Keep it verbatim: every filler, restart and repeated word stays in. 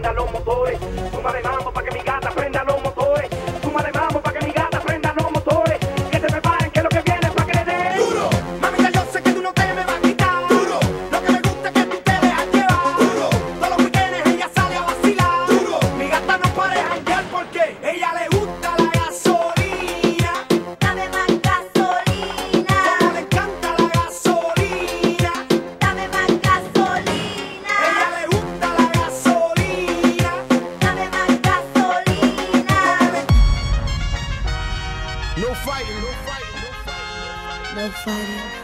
prenda los motores. Súmale mambo pa' que mi gata prenda los motores. Súmale mambo pa' que mi gata prenda los motores. Que se preparen que lo que viene es pa' que le den duro. Mamita, yo sé que tú no te me vas a quitar duro. Lo que me gusta es que tú te dejas llevar duro. Todos los weekendes ella sale a vacilar duro. Mi gata no para de janguear porque ella le gusta la gasolina. Dame más gasolina. Como le encanta la gasolina. Dame más gasolina. Ella le gusta la gasolina. Dame más gasolina. No fighting, no fighting, no fighting. No fighting.